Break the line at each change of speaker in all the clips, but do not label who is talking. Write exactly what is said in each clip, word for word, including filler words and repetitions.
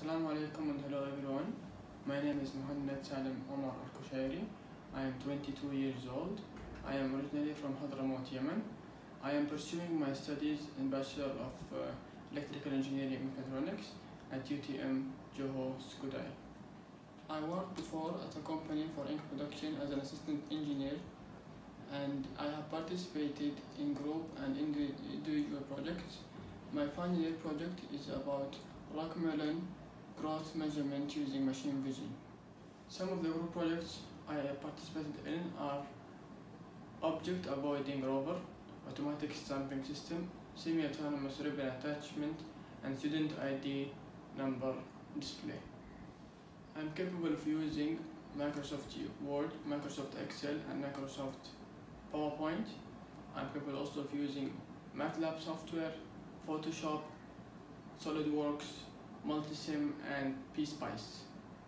Assalamu alaikum and hello everyone. My name is Muhammad Salim Omar Al-Kushairi. I am twenty-two years old. I am originally from Hadramaut, Yemen. I am pursuing my studies in Bachelor of uh, Electrical Engineering and Mechatronics at U T M Johor Skudai. I worked before at a company for ink production as an assistant engineer, and I have participated in group and individual projects. My final year project is about rockmelon growth measurement using machine vision. Some of the group projects I participated in are object avoiding rover, automatic stamping system, semi-autonomous ribbon attachment, and student I D number display. I am capable of using Microsoft Word, Microsoft Excel, and Microsoft PowerPoint. I am capable also of using MATLAB software, Photoshop, SolidWorks, Multisim, and PSpice.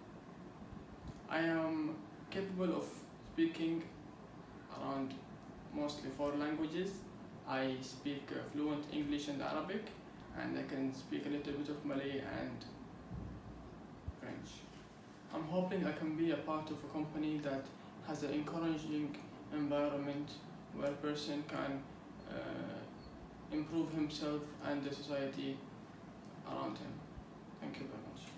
I am capable of speaking around mostly four languages. I speak uh, fluent English and Arabic, and I can speak a little bit of Malay and French. I'm hoping I can be a part of a company that has an encouraging environment where a person can uh, improve himself and the society around him. Thank you very much.